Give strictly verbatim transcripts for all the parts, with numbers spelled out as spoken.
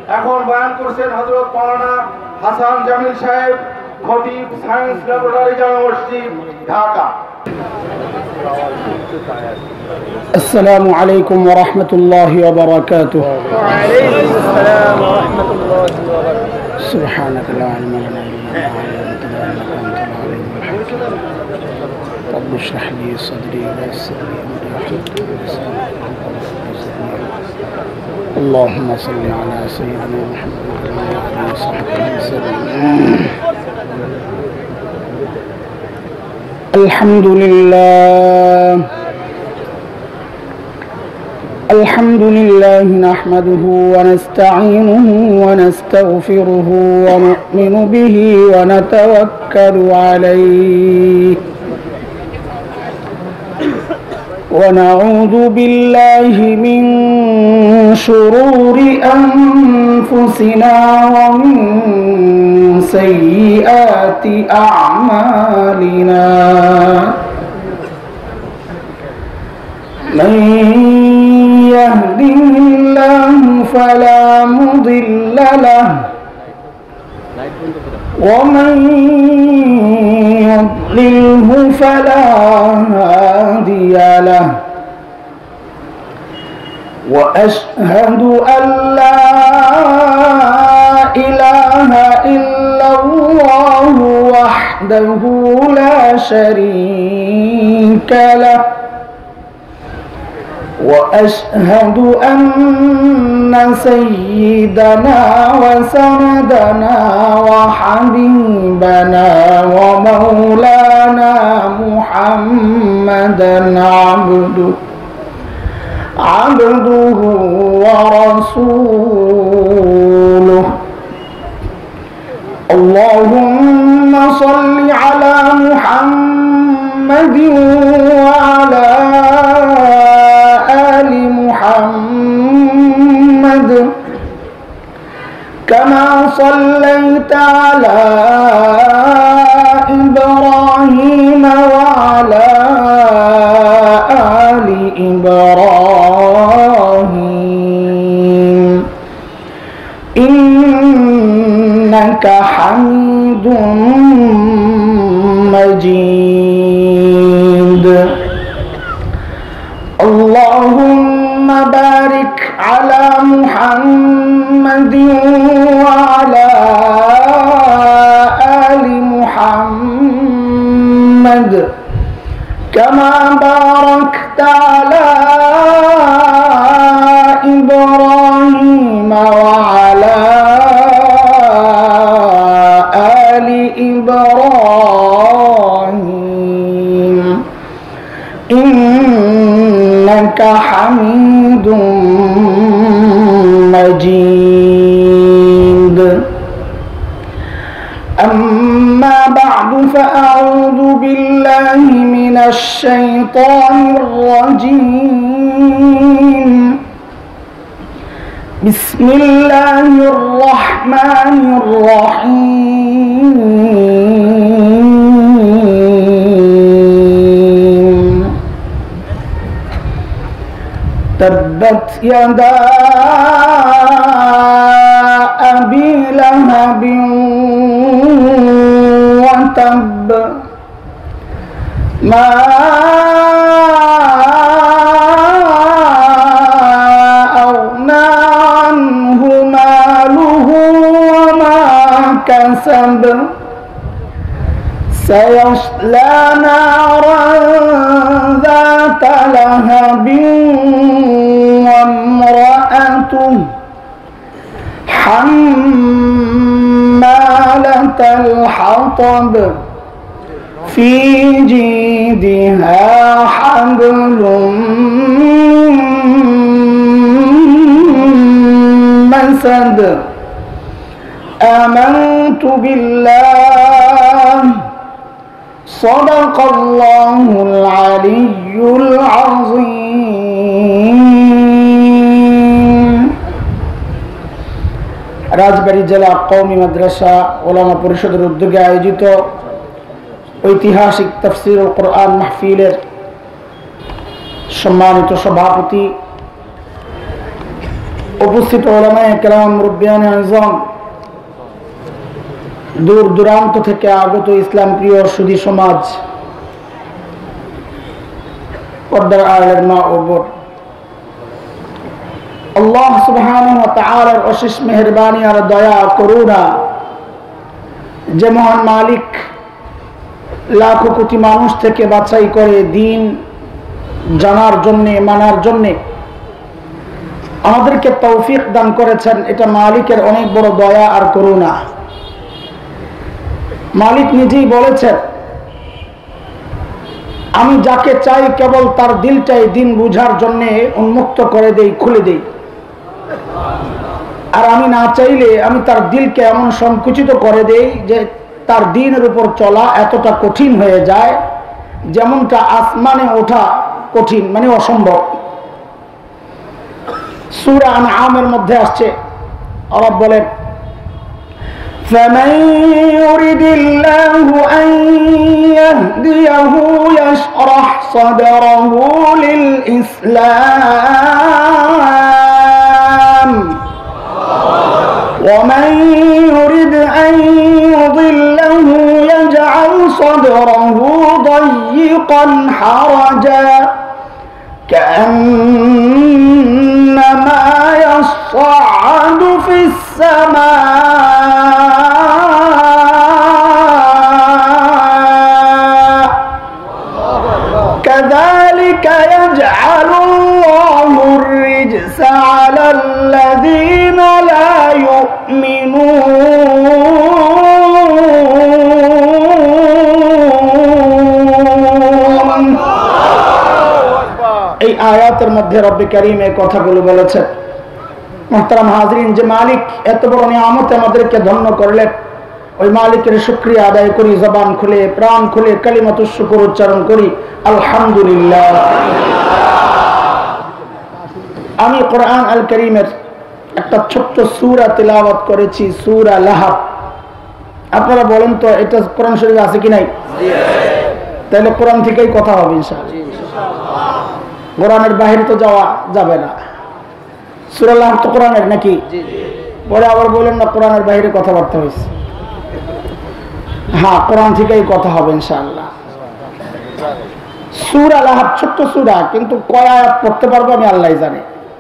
এখন বয়ান করছেন হযরত মাওলানা হাসান জামিল সাহেব, খতিব, সায়েন্স ল্যাবরেটরি, জামে মসজিদ, ঢাকা। السلام عليكم ورحمة الله وبركاته. وعليكم السلام ورحمة الله وبركاته. سبحانك لا علم لنا إلا ما علمتنا إنك أنت العليم الحكيم. رب اشرح لي صدري ويسر لي أمري واحلل عقدة من لساني. اللهم صل على سيدنا محمد وعلى آله وصحبه وسلم. الحمد لله الحمد لله نحمده ونستعينه ونستغفره ونؤمن به ونتوكل عليه ونعوذ بالله من شرور أنفسنا ومن سيئات أعمالنا. من يهده الله فلا مضل له ومن يضلله فلا هادي له. وأشهد أن لا إله إلا الله وحده لا شريك له. وأشهد أن سيدنا وسندنا وحبيبنا ومولانا محمدا عبده عبده ورسوله. اللهم صل على محمد وعلى آل محمد كما صليت على إبراهيم وعلى آل إبراهيم إنك حميد مجيد. اللهم بارك على محمد وعلى آل محمد كما باركت على إبراهيم وعلى آل إبراهيم إنك حميد مجيد. أما بعد فأعوذ بالله من الشيطان الرجيم. بسم الله الرحمن الرحيم. تبت يدا أبي لهب وتب ما أغنى عنه ماله وما كسب سيصلى نارا ذات لهب وامرأته حمالة الحطب في جيدها حبل مسد. آمنت بالله صدق الله العلي العظيم. রাজবাড়ী জেলা কওমি মাদ্রাসা ওলামা পরিষদের উদ্যোগে আয়োজিত ঐতিহাসিক তাফসীরুল কোরআন মাহফিলের সম্মানিত সভাপতি উপস্থিত উলামায়ে কেরাম, মুরব্বিয়ানে আযম, দূর দূরান্ত থেকে আগত ইসলাম প্রিয় সুধী সমাজ, পর্দার আড়ালের মা ও বোন, আল্লাহ সুবহানাহু ওয়া তাআলার অশেষ মেহেরবানি আর দয়া করুণা, যে মহান মালিক লাখো কোটি মানুষ থেকে বাছাই করে দিন জানার জন্যে, মানার জন্যে আমাদেরকে তৌফিক দান করেছেন, এটা মালিকের অনেক বড় দয়া আর করুণা। মালিক নিজেই বলেছেন, আমি যাকে চাই কেবল তার দিলটাই দিন বুঝার জন্যে উন্মুক্ত করে দেই, খুলে দেই। আর আমি না চাইলে আমি তার দিলকে এমন সংকুচিত করে দেই যে তার দিনের উপর চলা এতটা কঠিন হয়ে যায়, যেমনটা আসমানে ওঠা কঠিন, মানে অসম্ভব। সূরা আনআমের মধ্যে আসছে, রব বলেন, فمن يرد الله أن يهديه يشرح صدره للإسلام ومن يرد أن يضله يجعل صدره ضيقا حرجا كأنما يصعد في السماء كذلك يجعل الله الرجس على الذين لا يؤمنون। এই আয়াতের মধ্যে রব্বে কারীম এই কথাগুলো বলেছেন। মুহতারাম হাজরিন, যে মালিক এত বড় নিয়ামত আমাদেরকে ধন্য করলেন, ওই মালিকের শুকরিয়া আদায় করি, জবান খুলে প্রাণ খুলে কালিমাতুশ শুকর উচ্চারণ করি, আলহামদুলিল্লাহ। আমি কোরআন আল কারীমের একটা ছোট্ট সূরা তিলাওয়াত করেছি, সূরা লাহাব। আপনারা বলেন তো এটা কোরআন শরীফে আছে কি নাই? তাহলে কোরআন থেকেই কথা হবে ইনশাআল্লাহ। কোরআনের বাইরে তো যাওয়া যাবে না। সূরা লাহাব তো কোরআনের নাকি? পরে আবার বলেন না কোরআনের বাইরে কথাবার্তা হয়েছে। হ্যাঁ, কোরআন থেকেই কথা হবে ইনশাআল্লাহ। সূরা লাহাব ছোট্ট সূরা, কিন্তু কয় আয়াত পড়তে পারবো আমি আল্লাহই জানে।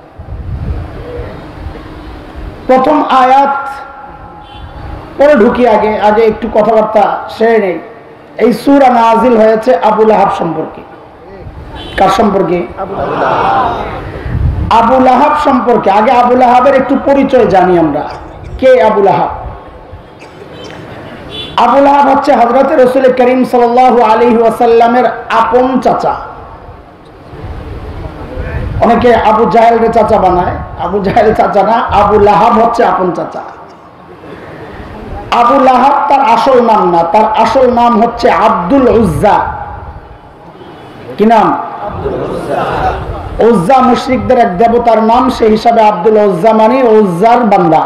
প্রথম আয়াত পরে ঢুকি, আগে আগে একটু কথাবার্তা সেরে নেই। এই সূরা নাজিল হয়েছে আবু লাহাব সম্পর্কে। কার সম্পর্কে? আবু লাহাব সম্পর্কে। আগে আবু লাহাবের একটু পরিচয় জানি আমরা। কে আবু লাহাব? আবু লাহাব হচ্ছে হযরত রাসূল করিম সাল্লাল্লাহু আলাইহি ওয়াসাল্লামের আপন চাচা। অনেকে আবু জাহেলের চাচা বানায়, আবু জাহেল চাচা না, আবু লাহাব হচ্ছে আপন চাচা। আবু লাহাব তার আসল নাম না, তার আসল নাম হচ্ছে আব্দুল উজ্জা। কি নাম? উজ্জা মুশরিকদের এক দেবতার নাম, সেই হিসাবে আব্দুল উজ্জা মানে উজ্জার বান্দা।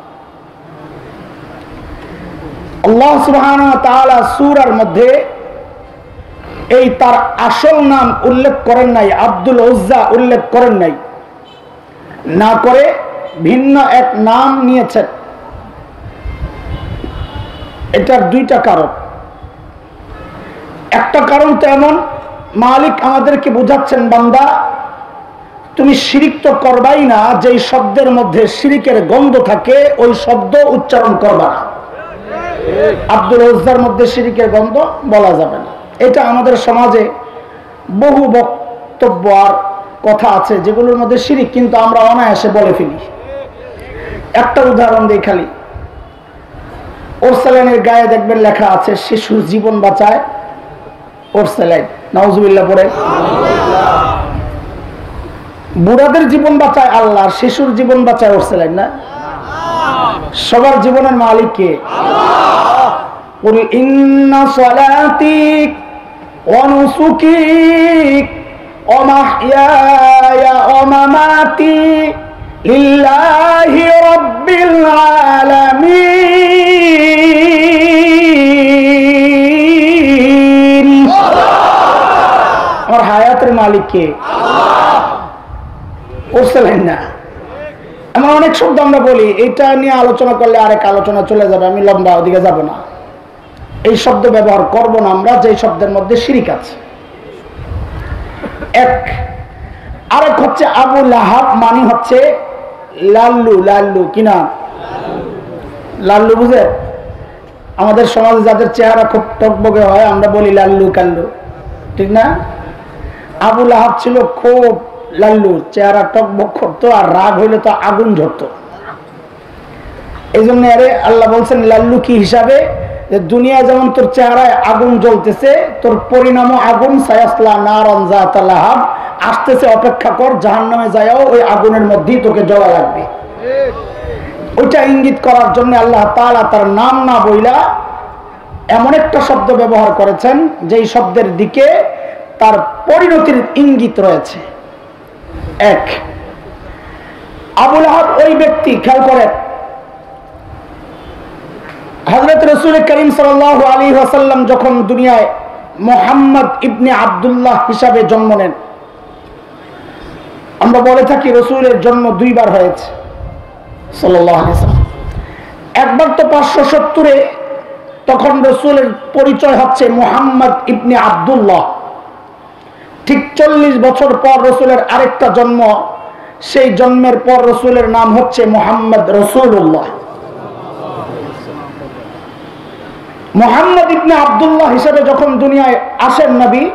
আল্লাহ সুবহানাহু ওয়া তাআলা সূরার মধ্যে এই তার আসল নাম উল্লেখ করেন নাই, আব্দুল উজ্জা উল্লেখ করেন নাই, না করে ভিন্ন এক নাম নিয়েছেন। এটার দুইটা কারণ। একটা কারণ তো এমন, মালিক আমাদেরকে বোঝাচ্ছেন, বান্দা তুমি শিরিক তো করবাই না, যেই শব্দের মধ্যে শিরিকের গন্ধ থাকে ওই শব্দ উচ্চারণ করবা না। আব্দুল উজ্জার মধ্যে শিরিকের গন্ধ বলা যাবে না। এটা আমাদের সমাজে বহু বক্তব্য আর কথা আছে যেগুলোর মধ্যে শিরিক, কিন্তু আমরা অনায়াসে বলে ফেলি। একটা উদাহরণ দিই খালি। ওরসালাইনের গায়ে দেখবেন লেখা আছে শিশুর জীবন বাঁচায় ওরসালাইন, নাউজুবিল্লাহ পড়ে। বুড়াদের জীবন বাঁচায় আল্লাহ, শিশুর জীবন বাঁচায় ওরসালাইন না? সবার জীবনের মালিক কে? কুল ইন্না সালাতি ওয়া নুসুকি ওয়া মাহইয়ায়া ওয়া মামাতি লিল্লাহি রাব্বিল আলামিন। আমার হায়াতের মালিক কে? ওরসালাইন না। এমন অনেক শব্দ আমরা বলি, এটা নিয়ে আলোচনা করলে আরেক আলোচনা চলে যাবে, আমি লম্বা ওদিকে যাব না। এই শব্দ ব্যবহার করব না আমরা যে শব্দের মধ্যে শিরিক আছে। এক আরেক হচ্ছে আবু লাহাব, মানে হচ্ছে লাল্লু। লাল্লু কিনা লাল্লু বুঝে? আমাদের সমাজে যাদের চেহারা খুব টকবগে হয় আমরা বলি লাল্লু কাল্লু, ঠিক না? আবু লাহাব ছিল খুব লাল্লু, চেহারা টকবক করতো, আর রাগ হইলে তো আগুন ঝরতো। এই জন্য আরে আল্লাহ বলছেন লাল্লু কি হিসাবে, যে দুনিয়া যেমন তোর চেহারায় আগুন জ্বলতেছে, তোর পরিণামও আগুন, সায়াসলা নারান যাতা লাহাব, আসতেছে, অপেক্ষা কর, জাহান্নামে যায়ও ওই আগুনের মধ্যেই তোকে জ্বলা লাগবে। ওইটা ইঙ্গিত করার জন্য আল্লাহ তাআলা তার নাম না বইলা এমন একটা শব্দ ব্যবহার করেছেন যেই শব্দের দিকে তার পরিণতির ইঙ্গিত রয়েছে। এক আবু লাহাব ওই ব্যক্তি, খেয়াল করেন, হযরত রাসূল করিম সাল্লাল্লাহু আলাইহি ওয়াসাল্লাম যখন দুনিয়ায় মুহাম্মদ ইবনে আব্দুল্লাহ হিসাবে জন্ম নেন, আমরা বলে থাকি রাসূলের জন্ম দুইবার হয়েছে সাল্লাল্লাহু আলাইহি ওয়াসাল্লাম। একবার তো পাঁচশো সত্তরে, তখন রাসূলের পরিচয় হচ্ছে মুহাম্মদ ইবনে আব্দুল্লাহ। ঠিক চল্লিশ বছর পর রাসূলের আরেকটা জন্ম, সেই জন্মের পর রাসূলের নাম হচ্ছে মুহাম্মদ রাসূলুল্লাহ। মুহাম্মদ ইবনে আব্দুল্লাহ হিসেবে যখন দুনিয়ায় আসেন নবী,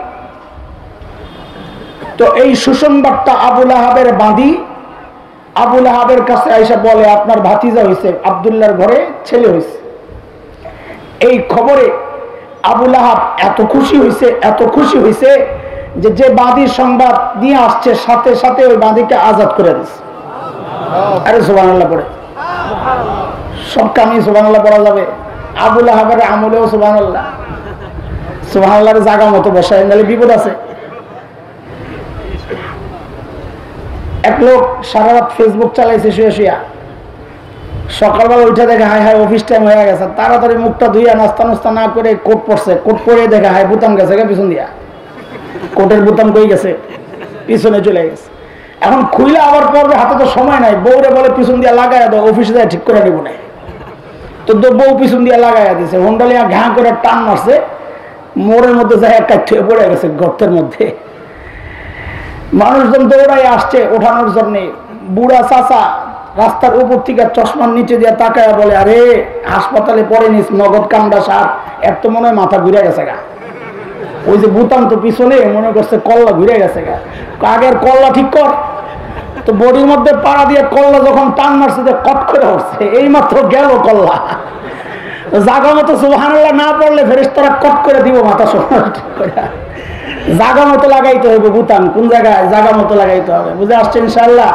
তো এই সুসংবাদটা আবু লাহাবের বাঁধি আবু লাহাবের কাছে আইসা বলে, আপনার ভাতিজা হয়েছে, আব্দুল্লাহর ঘরে ছেলে হয়েছে। এই খবরে আবু লাহাব এত খুশি হয়েছে, এত খুশি হয়েছে যে যে বাঁধির সংবাদ দিয়ে আসছে সাথে সাথে ওই বাঁধিকে আজাদ করে দিচ্ছে। আরে সুবহানাল্লাহ পড়ে, সব কামে সুবহানাল্লাহ পড়া যাবে। আবু লাহাবের আমলেও সুবহানাল্লাহ, সুবহানাল্লাহর জায়গা মতো বসায়, নাহলে বিপদ আছে। এক লোক সারা রাত ফেসবুক চালাইছে শুয়ে শুয়া, সকালবেলা উঠে দেখে হাই হাই অফিস টাইম হয়ে গেছে, তাড়াতাড়ি মুখটা ধুইয়া নাস্তা নাস্তা না করে কোট পরছে, কোট পরে দেখে হাই বুতাম গেছে পিছন দিয়া, কোটের বুতাম কই গেছে, পিছনে চলে গেছে। এখন খুইলে আবার পড়বে, হাতে তো সময় নাই, বউরে বলে পিছন দিয়া লাগাই দাও, অফিসে যায় ঠিক করে নিব না। তো বউ পিছন দিয়া লাগাইয়া দিছে, হোন্ডালিয়া ঘা করে টান মারছে, মোড়ের মধ্যে যায় একটা ঠুয়ে পড়ে গেছে গর্তের মধ্যে। মানুষজন দৌড়াই আসছে ওঠানোর জন্য। বুড়া চাচা রাস্তার উপর থেকে চশমার নিচে দিয়ে তাকায় বলে, আরে হাসপাতালে পড়ে নিস, নগদ কামড়া সার, এর তো মনে হয় মাথা ঘুরে গেছে গা। ওই যে বুতাম তো পিছনে মনে করছে কল্লা ঘুরে গেছে গা, আগের কল্লা ঠিক কর। তো বডির মধ্যে পাড়া দিয়ে কল্লা যখন টান মারছে যে কট করে উঠছে, এই মাত্র গেল কল্লা। জাগা মতো সুবহানাল্লাহ না পড়লে ফেরেশতারা কট করে দিব মাথা সোনা ঠিক করে। জাগা মতো লাগাইতে হবে বুতাম, কোন জায়গায় জাগা মতো লাগাইতে হবে, বুঝে আসছে ইনশাআল্লাহ।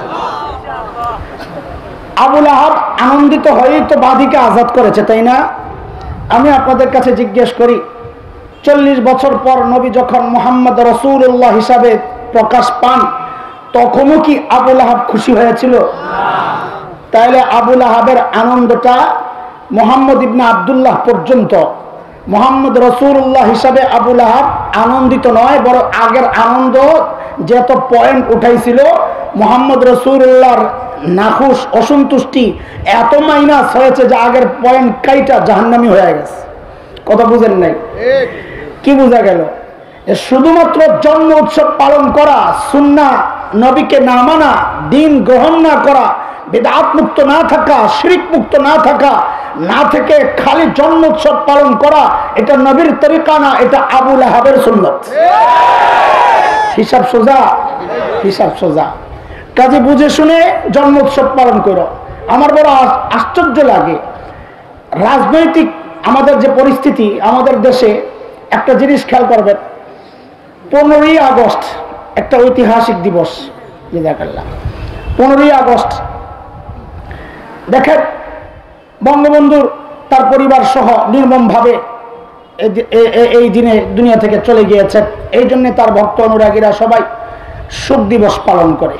আবু লাহাব আনন্দিত হয়েই তো বাদীকে আজাদ করেছে, তাই না? আমি আপনাদের কাছে জিজ্ঞেস করি, চল্লিশ বছর পর নবী যখন মুহাম্মদ রাসূলুল্লাহ হিসাবে প্রকাশ পান, তখনও কি আবু লাহাব খুশি হয়েছিল? তাহলে আবু লাহাবের আনন্দটা মুহাম্মদ ইবনে আব্দুল্লাহ পর্যন্ত, মুহাম্মদ রাসূলুল্লাহ হিসাবে আবু লাহাব আনন্দিত নয়, বরং আগের আনন্দ যত পয়েন্ট উঠাইছিল, মুহাম্মদ রাসূলুল্লাহর নাখুশ অসন্তুষ্টি এত মাইনাস হয়েছে যে আগের পয়েন্ট কাইটা জাহান্নামী হয়ে গেছে। কথা বুঝেন নাই? কি বোঝা গেল? শুধুমাত্র জন্ম উৎসব পালন করা, সুন্নাহ নবীকে না মানা, দিন গ্রহণ না করা, বিদআত মুক্ত না থাকা, শিরক মুক্ত না থাকা, না থেকে খালি জন্ম উৎসব পালন করা, এটা নবীর তরিকা না, এটা আবু লাহাবের সুন্নাত। হিসাব সোজা, হিসাব সোজা। কাজে বুঝে শুনে জন্ম উৎসব পালন করো। আমার বড় আশ্চর্য লাগে, রাজনৈতিক আমাদের যে পরিস্থিতি আমাদের দেশে, একটা জিনিস খেয়াল করবেন, পনেরোই আগস্ট একটা ঐতিহাসিক দিবস, জাযাকাল্লাহ। পনেরোই আগস্ট দেখেন, বঙ্গবন্ধুর তার পরিবার সহ নির্মমভাবে এই দিনে দুনিয়া থেকে চলে গিয়েছেন। এই জন্য তার ভক্ত অনুরাগীরা সবাই শোক দিবস পালন করে।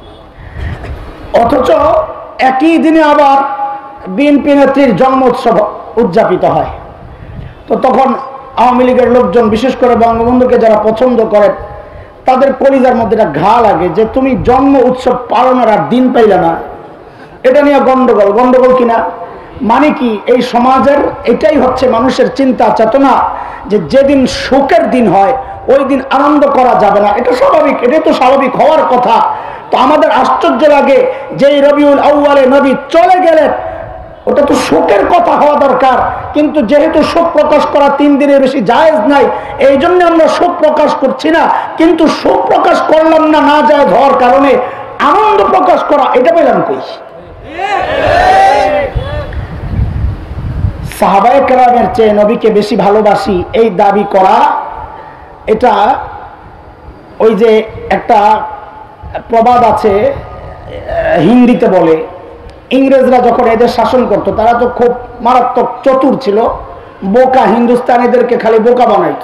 অথচ একই দিনে আবার বিএনপি নেত্রীর জন্ম উৎসব উদযাপিত হয়। তো তখন আওয়ামী লীগের লোকজন, বিশেষ করে বঙ্গবন্ধুকে যারা পছন্দ করেন, তাদের কলিজার মধ্যে একটা ঘা লাগে যে তুমি জন্ম উৎসব পালনের আর দিন পাইলে না, এটা নিয়ে গন্ডগোল গন্ডগোল কিনা মানে কি এই সমাজের এটাই হচ্ছে মানুষের চিন্তা চেতনা যে যেদিন শোকের দিন হয় ওই দিন আনন্দ করা যাবে না। এটা স্বাভাবিক, এটা তো স্বাভাবিক হওয়ার কথা। তো আমাদের আশ্চর্য লাগে যে রবিউল আউয়ালে নবী চলে গেলেন, ওটা তো শোকের কথা হওয়া দরকার, কিন্তু যেহেতু শোক প্রকাশ করা তিন দিনের বেশি জায়েজ নাই, এই জন্য আমরা শোক প্রকাশ করছি না। কিন্তু শোক প্রকাশ করলাম না না জায়েজ হওয়ার কারণে আনন্দ প্রকাশ করা এটা পেলাম কই? সাহাবায়ে কেরামের চেয়ে নবীকে বেশি ভালোবাসি এই দাবি করা, এটা ওই যে একটা প্রবাদ আছে হিন্দিতে বলে, ইংরেজরা যখন এদের শাসন করত তারা তো খুব মারাত্মক চতুর ছিল, বোকা হিন্দুস্তানিদেরকে খালি বোকা বানাইত।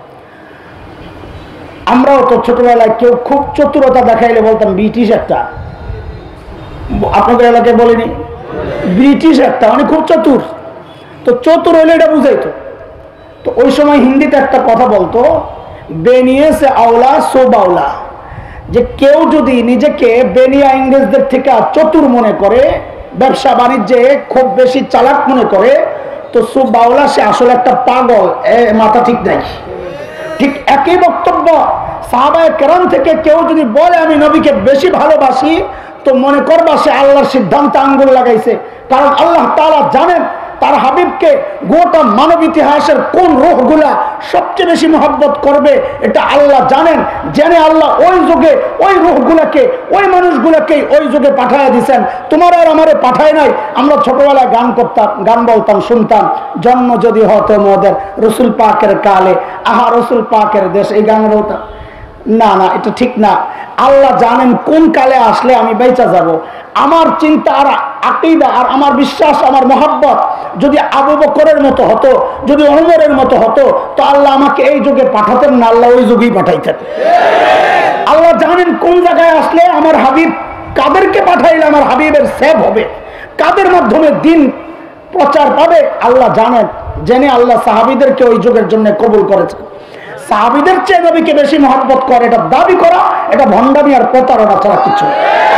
আমরাও তো ছোটবেলায় কেউ খুব চতুরতা দেখাইলে বলতাম ব্রিটিশ একটা, আপনাদের এলাকায় বলেনি ব্রিটিশ একটা, মানে খুব চতুর। তো চতুর হইলে এটা বুঝাইতো। তো ওই সময় হিন্দিতে একটা কথা বলতো, বেনিয়ে সে আওলা সো বাউলা, যে কেউ যদি নিজেকে বেনিয়া ইংরেজদের থেকে চতুর মনে করে, ব্যবসা বাণিজ্যে খুব বেশি চালাক মনে করে, তো সো বাউলা সে আসলে একটা পাগল, মাথা ঠিক নাই। ঠিক একই বক্তব্য সাহাবায়ে কেরাম থেকে কেউ যদি বলে আমি নবীকে বেশি ভালোবাসি, তো মনে করবা সে আল্লাহর সিদ্ধান্তে আঙ্গুল লাগাইছে। কারণ আল্লাহ তাআলা জানেন তার হাবিবকে গোটা মানব ইতিহাসের কোন রূহগুলা সবচেয়ে বেশি মহব্বত করবে, এটা আল্লাহ জানেন। জেনে আল্লাহ ওই যুগে ওই রূহগুলাকে ওই মানুষগুলাকে ওই যুগে পাঠায় দিয়েছেন, তোমার আর আমারে পাঠায় নাই। আমরা ছোটবেলায় গান করতাম, গান বলতাম, শুনতাম, জন্ম যদি হতো মোদের রসুল পাকের কালে, আহা রসুল পাকের দেশ, এই গান বলতাম। না না, এটা ঠিক না। আল্লাহ জানেন কোন কালে আসলে আমি বেঁচে যাব। আমার চিন্তা আর আকীদা আর আমার বিশ্বাস, আমার মহব্বত যদি আবু বকরের মতো হতো, যদি ওমরের মতো হতো, তো আল্লাহ আমাকে এই যুগে পাঠাতেন না, আল্লাহ ওই যুগেই পাঠাইতেন। আল্লাহ জানেন কোন জায়গায় আসলে আমার হাবিব, কাদেরকে পাঠাইলে আমার হাবিবের সেভ হবে, কাদের মাধ্যমে দিন প্রচার পাবে, আল্লাহ জানেন। জেনে আল্লাহ সাহাবীদেরকে ওই যুগের জন্য কবুল করেছেন। সাহাবীদের চেয়ে নবীকে বেশি মহব্বত করে, এটা দাবি করা, এটা ভণ্ডামি আর প্রতারণা ছাড়া কিছু।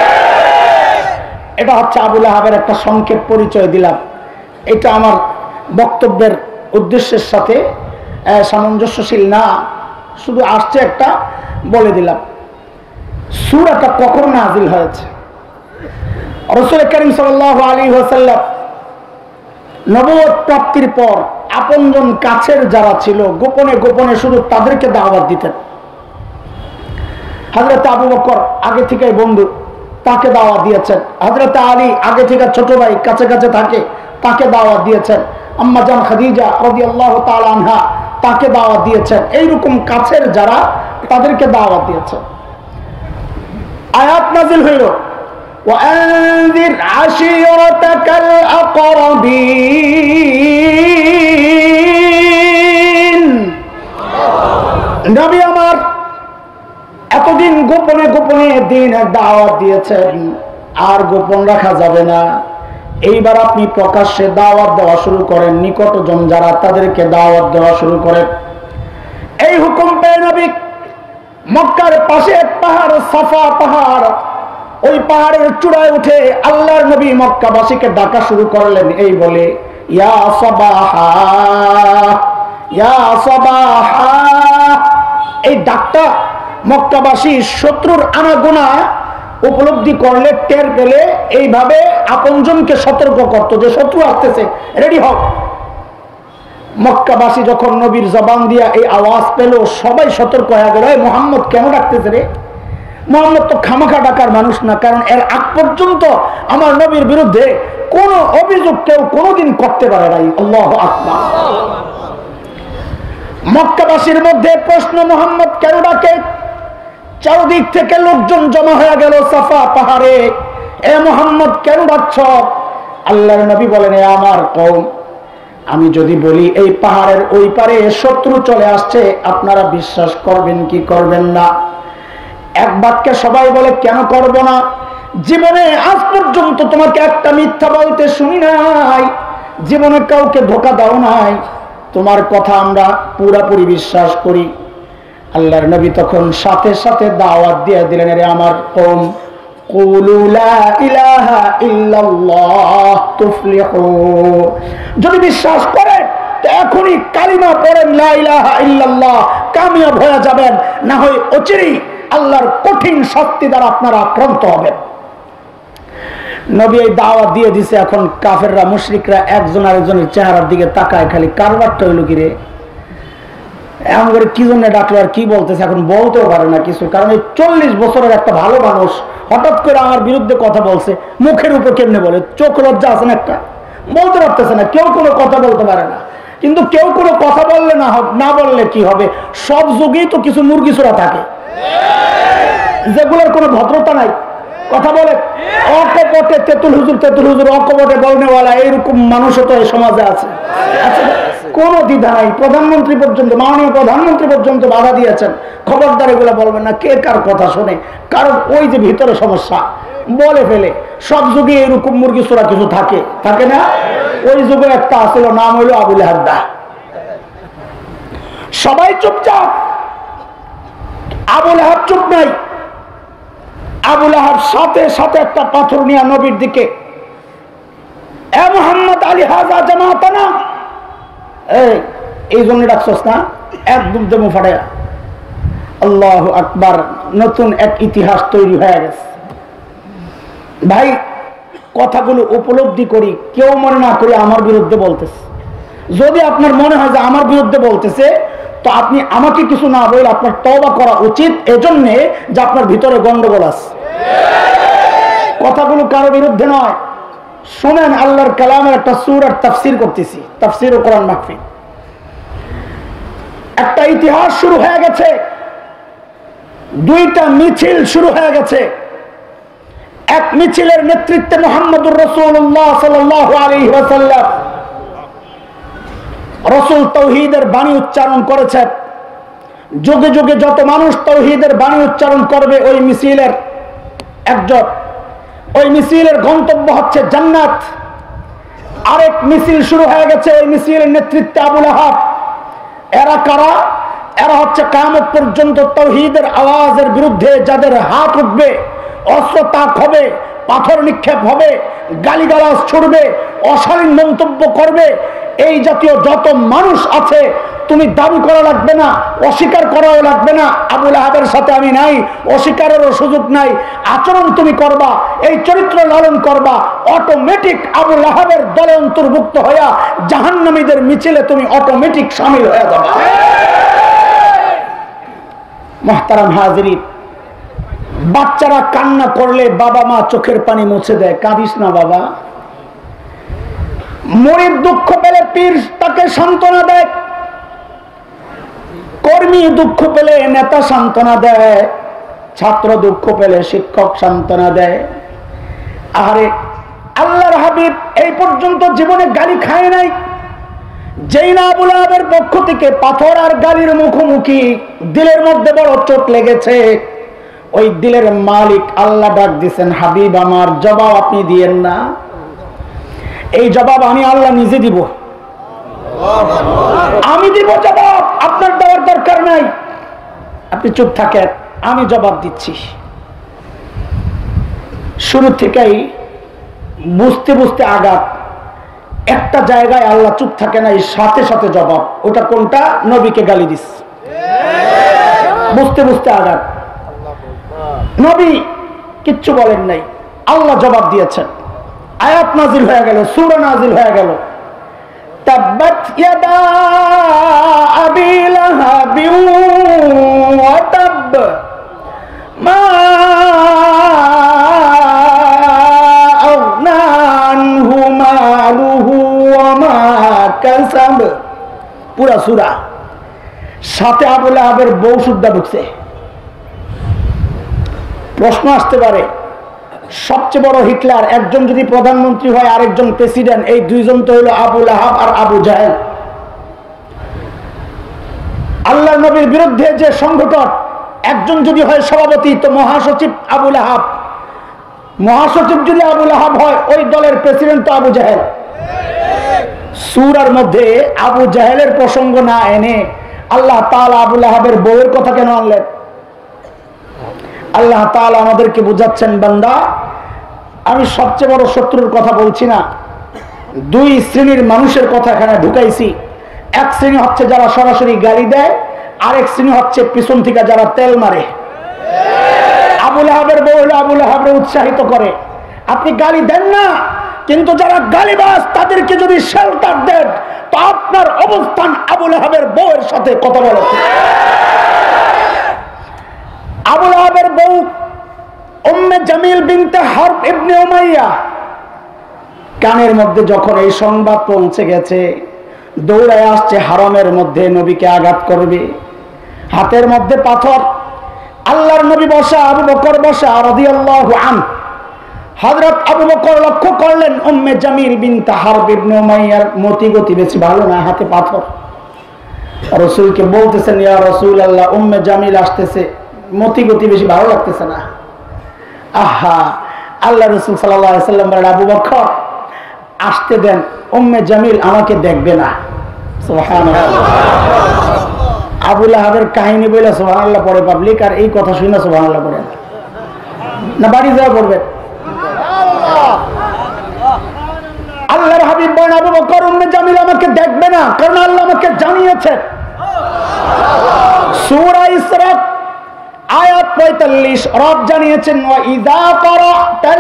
এটা হচ্ছে আবু লাহাবের একটা সংক্ষেপ পরিচয় দিলাম। এটা আমার বক্তব্যের উদ্দেশ্যের সাথে সামঞ্জস্যশীল না, শুধু আসছে একটা বলে দিলাম। সূরাটা কখন নাজিল হয়েছে? রাসূল করিম সাল্লাল্লাহু আলাইহি ওয়াসাল্লাম নবুয়ত প্রাপ্তির পর আপনজন কাছের যারা ছিল গোপনে গোপনে শুধু তাদেরকে দাওয়াত দিতেন। হযরত আবু বকর আগে থেকেই বন্ধু, তাকে দাওয়াত দিয়েছেন। হযরত আলী আগে থেকে ছোট ভাই, কাছে কাছে থাকে, তাকে দাওয়াত দিয়েছেন। আম্মা জান খাদিজা রাদিয়াল্লাহু তাআলা আনহা তাকে দাওয়াত দিয়েছেন। এইরকম কাছের যারা তাদেরকে দাওয়াত দিয়েছেন। আয়াত নাযিল হইল وأنذر عشيرتك الأقربين। নবী আমার এতদিন গোপনে গোপনে দ্বীনের দাওয়াত দিয়েছেন, আর গোপন রাখা যাবে না। এইবার আপনি প্রকাশ্যে দাওয়াত দেওয়া শুরু করেন, নিকটজন যারা তাদেরকে দাওয়াত দেওয়া শুরু করেন। এই হুকুম পেয়ে নবী মক্কার পাশে এক পাহাড়, সাফা পাহাড়, ওই পাহাড়ের চূড়ায় উঠে আল্লাহর নবী মক্কাবাসীকে ডাকা শুরু করলেন এই বলে, ইয়া সাবাহা ইয়া সাবাহা। এই ডাকটা মক্কাবাসী শত্রুর আনাগোনা উপলব্ধি করলে, টের পেলে এইভাবে আপনজনকে সতর্ক করত যে শত্রু আসতেছে, রেডি হও। মক্কাবাসী যখন নবীর জবান দিয়া এই আওয়াজ পেল, সবাই সতর্ক হয়ে গেল, এই মুহাম্মদ কেন ডাকতেছে রে? মুহাম্মদ তো খামাখা ডাকার মানুষ না, কারণ এর আগ পর্যন্ত আমার নবীর বিরুদ্ধে কোন অভিযোগ কেউ কোনোদিন করতে পারে নাই। আল্লাহু আকবার। মক্কাবাসীর মধ্যে প্রশ্ন, মুহাম্মদ কেন ডাকে? চারদিক থেকে লোকজন জমা হয়ে গেল সাফা পাহাড়ে, এ মুহাম্মদ কেন ডাকছ? আল্লাহর নবী বলেন, এ আমার কওম, আমি যদি বলি এই পাহাড়ের ওই পারে শত্রু চলে আসছে, আপনারা বিশ্বাস করবেন কি করবেন না? এক বাক্যে সবাই বলে, কেন করব না? জীবনে আজ পর্যন্ত তোমাকে একটা মিথ্যা বলতে শুনি নাই, জীবনে কাউকে ধোঁকা দাও নাই, তোমার কথা আমরা পুরাপুরি বিশ্বাস করি। আল্লাহর নবী তখন সাথে সাথে দাওয়াত দিয়ে দিলেন, রে আমার কওম, কুলু লা ইলাহা ইল্লাল্লাহ তুফলিহু। যদি বিশ্বাস করেন তো এখনই কালিমা পড়েন লা ইলাহা ইল্লাল্লাহ, কামিয়াব হয়ে যাবেন। না হয় অচিরেই আল্লাহর কঠিন শাস্তি দ্বারা আপনারা আক্রান্ত হবেন। নবী এই দাওয়াত দিয়ে দিছে, এখন কাফেররা মুশরিকরা একজন আরেকজনের চেহারার দিকে তাকায়, খালি কারবারটা হইল কি রে, এমন করে কি জন্য ডাকলো আর কি বলতেছে এখন বলতেও পারে না কিছু। কারণ এই চল্লিশ বছরের একটা ভালো মানুষ হঠাৎ করে আমার বিরুদ্ধে কথা বলছে, মুখের উপর কেমনে বলে, চোখ লজ্জা আছে না একটা, বলতে পারতেছে না, কেউ কোনো কথা বলতে পারে না। কিন্তু কেউ কোনো কথা বললে না না বললে কি হবে, সব যুগেই তো কিছু মুরগিছড়া থাকে যেগুলোর কোনো ভদ্রতা নাই, কথা বলে অকপটে তেতুল হুজুর তেতুল হুজুর অকপটে বলনেওয়ালা, এইরকম মানুষও তো এই সমাজে আছে। আচ্ছা, কোনো দ্বিধা নাই, প্রধানমন্ত্রী পর্যন্ত, মাননীয় প্রধানমন্ত্রী পর্যন্ত বাধা দিয়েছেন, খবরদার এগুলো বলবেন না, কে কার কথা শোনে। কারণ ওই যে ভিতরে সমস্যা বলে ফেলে, সব যুগে এরকম মুরগি চোরা কিছু থাকে থাকে না। ওই যুগে একটা আসল, নাম হইল আবু লাহাব। সবাই চুপচাপ, আবু লাহাব চুপ নাই। আবু লাহাব সাথে সাথে একটা পাথর নিয়ে নবীর দিকে, এ মুহাম্মদ আলী হাজা জামাতানা, এই জন্য ডাকছস না, একদম দেমো ফাড়াইয়া। আল্লাহু আকবার, নতুন এক ইতিহাস তৈরি হয়ে গেছে। ভাই, কথাগুলো উপলব্ধি করি, কেউ মনে না করি আমার বিরুদ্ধে বলতেছে। যদি আপনার মনে হয় যে আমার বিরুদ্ধে বলতেছে, তো আপনি আমাকে কিছু না বলে আপনার তওবা করা উচিত, এজন্যে যে আপনার ভিতরে গন্ডগোল আছে। কথাগুলো কারো বিরুদ্ধে নয়। শুনেন, আল্লাহর কালামের একটা সূরার তাফসীর করতেছি, তাফসীর ও কোরআন মাহফিল। একটা ইতিহাস শুরু হয়ে গেছে, দুইটা মিছিল শুরু হয়ে গেছে। এক মিছিলের নেতৃত্বে মুহাম্মদুর রাসূলুল্লাহ সাল্লাল্লাহু আলাইহি ওয়াসাল্লাম, রাসূল তাওহীদের বাণী উচ্চারণ করেছেন। যুগে যুগে যত মানুষ তাওহীদের বাণী উচ্চারণ করবে, ওই মিছিলের একজন, ওই মিছিলের গন্তব্য হচ্ছে জান্নাত। আরেক মিছিল শুরু হয়ে গেছে, ওই মিছিলের নেতৃত্বে আবু লাহাব। এরা কারা? এরা হচ্ছে কিয়ামত পর্যন্ত তাওহীদের আওয়াজের বিরুদ্ধে যাদের হাত উঠবে, অস্ত্র তাক হবে, পাথর নিক্ষেপ হবে, গালিগালাজ ছুড়বে, অশালীন মন্তব্য করবে, এই জাতীয় যত মানুষ আছে, তুমি দাবি করা লাগবে না, অস্বীকার করাও লাগবে না। আবু লাহাবের সাথে আমি নাই, অস্বীকারেরও সুযোগ নাই। আচরণ তুমি করবা, এই চরিত্র লালন করবা, অটোমেটিক আবু লাহাবের দলে অন্তর্ভুক্ত হইয়া জাহান্নামীদের মিছিলে তুমি অটোমেটিক শামিল হয়ে যাবা। মুহতারাম হাজিরিন, বাচ্চারা কান্না করলে বাবা মা চোখের পানি মুছে দেয়, কাঁদিস না বাবা। মুরিদ দুঃখ পেলে পীর তাকে সান্ত্বনা দেয়, কর্মী দুঃখ পেলে নেতা সান্ত্বনা দেয়, ছাত্র দুঃখ পেলে শিক্ষক সান্ত্বনা দেয়। আরে আল্লাহর হাবিব এই পর্যন্ত জীবনে গালি খায় নাই। যেই না আবু লাহাবের পক্ষ থেকে পাথর আর গালির মুখোমুখি দিলের মধ্যে বড় চোট লেগেছে, ওই দিলের মালিক আল্লাহ ডাক দিছেন, হাবিব আমার, জবাব আপনি দিয়েন না, এই জবাব আমি আল্লাহ নিজে দিব, আমি দিব জবাব, আপনার দেওয়ার দরকার নাই, আপনি চুপ থাকেন, আমি জবাব দিচ্ছি। শুরু থেকেই বুঝতে বুঝতে আঘাত, একটা জায়গায় আল্লাহ চুপ থাকে না, সাথে সাথে জবাব। ওটা কোনটা? নবীকে গালি দিস, বুঝতে বুঝতে আঘাত। নবী কিচ্ছু বলেন নাই, আল্লাহ জবাব দিয়েছেন। আয়াত নাজিল হয়ে গেল, সূরা নাজিল হয়ে গেল, তাব্বাত ইয়াদা আবি লাহাবিন ওয়া তাব মা আগনা আনহু মালুহু ওয়া মা কাসাব। পুরা সূরা, সাথে আবু লাহাবের বউ সুদ্ধা ঢুকছে। প্রশ্ন আসতে পারে, সবচেয়ে বড় হিটলার একজন যদি প্রধানমন্ত্রী হয়, আরেকজন প্রেসিডেন্ট, এই দুইজন তো হলো আবু লাহাব আর আবু জাহেল। আল্লাহর নবীর বিরুদ্ধে যে সংগঠন, একজন যদি হয় সভাপতি, তো মহাসচিব আবু লাহাব, মহাসচিব যদি আবু লাহাব হয়, ওই দলের প্রেসিডেন্ট তো আবু জাহেল। সূরার মধ্যে আবু জাহেলের প্রসঙ্গ না এনে আল্লাহ তাআলা আবু লাহাবের বউয়ের কথা কেন আনলেন? আল্লাহ তাআলা আমাদেরকে বুঝাচ্ছেন, বান্দা আমি সবচেয়ে বড় শত্রুর কথা বলছি না, দুই শ্রেণীর মানুষের কথা এখানে ঢুকাইছি। এক শ্রেণী হচ্ছে যারা সরাসরি গালি দেয়, আরেক শ্রেণী হচ্ছে পিছন থেকে যারা তেল মারে। আবু লাহাবের বউ হলো আবু লাহাবকে উৎসাহিত করে, আপনি গালি দেন না, কিন্তু যারা গালিবাজ তাদেরকে যদি শেল্টার দেন তো আপনার অবস্থান আবু লাহাবের বউয়ের সাথে কথা বলে। আবু লাহাবের বউ উম্মে জামিল বিনতে হারব ইবনে উমাইয়া কানের মধ্যে যখন এই সংবাদ পৌঁছে গেছে, দৌড়ায় আসছে হারামের মধ্যে নবীকে আঘাত করবে, হাতের মধ্যে পাথর। আল্লাহর নবী বসা, আবু বকর বসা রাদিয়াল্লাহু আনহু। হযরত আবু বকর লক্ষ্য করলেন উম্মে জামিল বিনতে হারব ইবনে উমাইয়ার মতি গতি বেশি ভালো না, হাতে পাথর। রাসূলকে বলতেছেন, ইয়া রাসূলুল্লাহ, উম্মে জামিল আসতেছে, মতি গতি বেশি ভালো লাগতেছে না। আহা, আল্লাহ রাসূল সাল্লাল্লাহু আলাইহি সাল্লাম বলেন, আবু বকর আসতে দেন, উম্মে জামিল আমাকে দেখবে না। সুবহানাল্লাহ। আবু লাহাবের কাহিনী বলে সুবহানাল্লাহ পড়ে পাবলিক, আর এই কথা শুনে সুবহানাল্লাহ পড়ে না, বাড়ি যাওয়া পড়বে। আল্লাহর হাবিব বলেন, আবু বকর উম্মে জামিল আমাকে দেখবে না, কারণ আল্লাহ আমাকে জানিয়েছেন। সূরা ইসরা আয়াত পঁয়তাল্লিশ, রব জানিয়েছেন, ওয়া ইযা ক্বারাতাল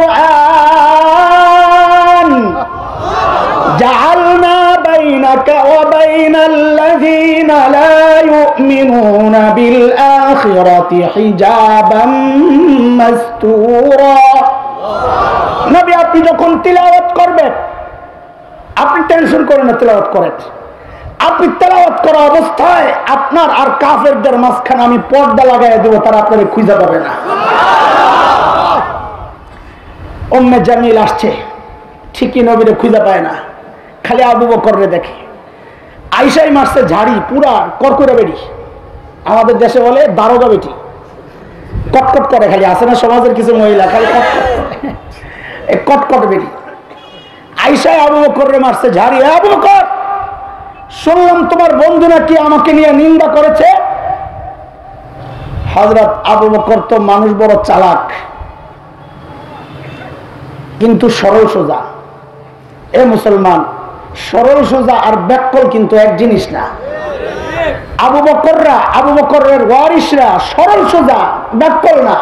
কুরআন জাআলনা বাইনাকা ওয়া বাইনাল্লাযীনা লা ইউমিনুনা বিল আখিরাতি হিজাবাম মাসতুরা। নবী, আপনি যখন তিলাওয়াত করবেন, আপনি টেনশন করেন না, তিলাওয়াত করেন। আপনি তেলাওয়াত করা অবস্থায় আপনার আর কাফেরদের মাঝখানে আমি পর্দা লাগাই দেব, তারা আপনাকে খুঁজে পাবে না। উম্মে জামিল আসছে, ঠিকই নবীরে খুঁজে পায় না, খালি আবু বকররে দেখে। আয়েশাই মারছে ঝাড়ি, পুরা করকরে বেড়ি, আমাদের দেশে বলে দারোগা বেটি, কটকট করে। খালি আছে না সমাজের কিছু মহিলা, খালি কটকট করে, কটকট বেড়ি। আয়েশাই আবু বকররে মারছে ঝাড়ি। আবু বকর, শুনলাম তোমার বন্ধু নাকি আমাকে নিয়ে নিন্দা করেছে। হযরত আবু বকর তো মানুষ বড় চালাক, কিন্তু সরল সোজা। এ মুসলমান, সরল সোজা আর ব্যাককল কিন্তু এক জিনিস না। আবু বকররা, আবু বকরের ওয়ারিসরা সরল সোজা, ব্যাককল না।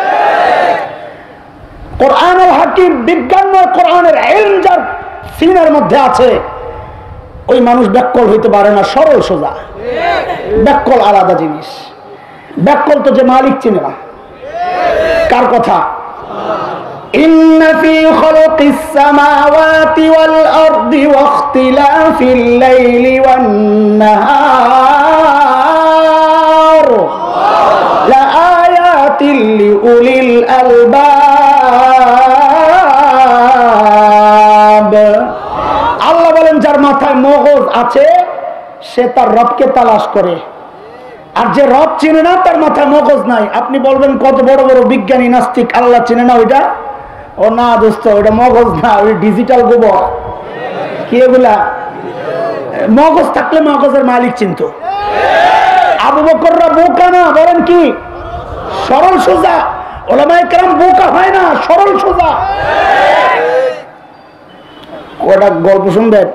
কোরআনুল হাকিম, বিজ্ঞান নয়, কোরআনের ইলম যার সিনার মধ্যে আছে, ওই মানুষ ব্যাককল হইতে পারে না, সরল সোজা। ব্যাককল আলাদা জিনিস। ব্যাককল তো যে মালিক চিনে না। কার কথা? ইন্না ফি খালকিস সামাওয়াতি ওয়াল আরদি ওয়া ইখতিলাফিল লাইলি ওয়ান নাহার লা আয়াতিল লিউলিল আলবাব। আল্লাহ বলেন, যার মাথায় মগজ আছে সে তার রবকে তালাশ করে, আর যে রব চিনে না তার মাথায় মগজ নাই। আপনি বলবেন কত বড় বড় বিজ্ঞানী নাস্তিক আল্লাহ চিনে না, ওইটা ও না দোস্ত, ওইটা মগজ না, ওই ডিজিটাল গোবর। কি এগুলা? মগজ থাকলে মগজের মালিক চিনত। আবু বকররা বোকা না, বলেন কি সরল সোজা। ওলামায়ে কেরাম বোকা হয় না, সরল সোজা। ওটা গল্প শুনবেন,